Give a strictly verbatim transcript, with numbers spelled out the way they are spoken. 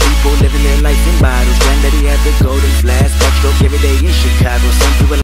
People living their life in bottles. Granddaddy had the golden flask, backstroke every day in Chicago. Some people